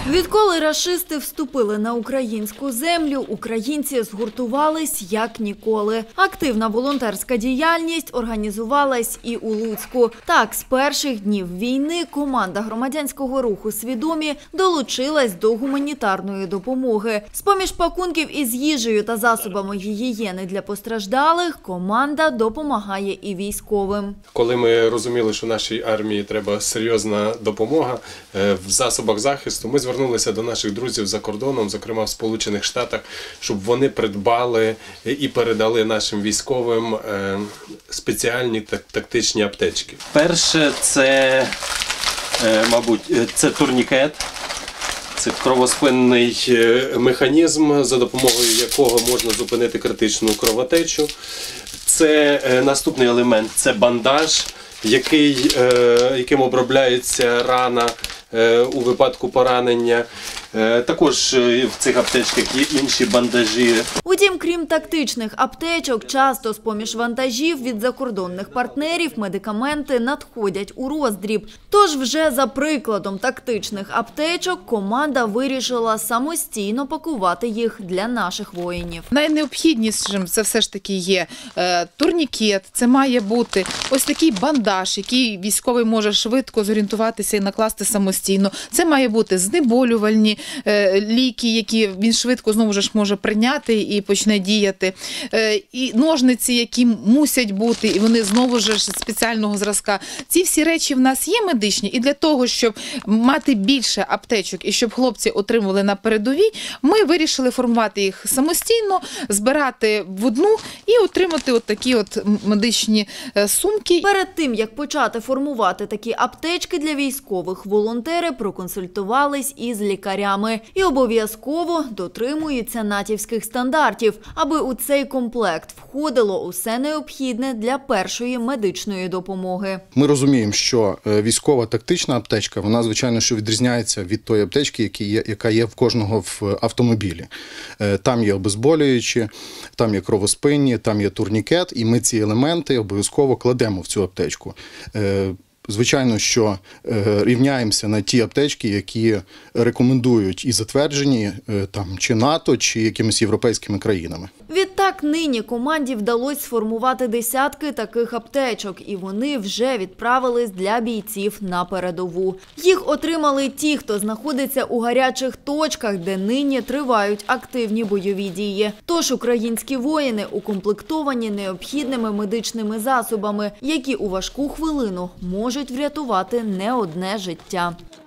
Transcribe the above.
Відколи рашисти вступили на українську землю, українці згуртувались як ніколи. Активна волонтерська діяльність організувалась і у Луцьку. Так, з перших днів війни команда громадянського руху «Свідомі» долучилась до гуманітарної допомоги. З-поміж пакунків із їжею та засобами гігієни для постраждалих, команда допомагає і військовим. Коли ми розуміли, що нашій армії треба серйозна допомога в засобах захисту, ми звернулися до наших друзів за кордоном, зокрема в Сполучених Штатах, щоб вони придбали і передали нашим військовим спеціальні тактичні аптечки. Перше – це, мабуть, це турнікет. Це кровоспинний механізм, за допомогою якого можна зупинити критичну кровотечу. Це наступний елемент – це бандаж, яким обробляється рана у випадку поранення. Також в цих аптечках є інші бандажі. Утім, крім тактичних аптечок, часто з-поміж вантажів від закордонних партнерів медикаменти надходять у роздріб. Тож вже за прикладом тактичних аптечок команда вирішила самостійно пакувати їх для наших воїнів. Найнеобхіднішим це все ж таки є турнікет, це має бути ось такий бандаж, який військовий може швидко зорієнтуватися і накласти самостійно. Це має бути знеболювальні ліки, які він швидко знову ж може прийняти і почне діяти. І ножниці, які мусять бути, і вони знову ж спеціального зразка. Ці всі речі в нас є медичні, і для того, щоб мати більше аптечок і щоб хлопці отримували на передовій, ми вирішили формувати їх самостійно, збирати в одну і отримати от такі от медичні сумки. Перед тим, як почати формувати такі аптечки для військових, волонтери проконсультувались із лікарями і обов'язково дотримуються натівських стандартів, аби у цей комплект входило усе необхідне для першої медичної допомоги. Ми розуміємо, що військова тактична аптечка, вона, звичайно, що відрізняється від тої аптечки, яка є в кожного в автомобілі. Там є обезболюючі, там є кровоспинні, там є турнікет, і ми ці елементи обов'язково кладемо в цю аптечку. Звичайно, що рівняємося на ті аптечки, які рекомендують і затверджені там, чи НАТО, чи якимись європейськими країнами. Відтак нині команді вдалося сформувати десятки таких аптечок, і вони вже відправились для бійців на передову. Їх отримали ті, хто знаходиться у гарячих точках, де нині тривають активні бойові дії. Тож українські воїни укомплектовані необхідними медичними засобами, які у важку хвилину можуть врятувати не одне життя.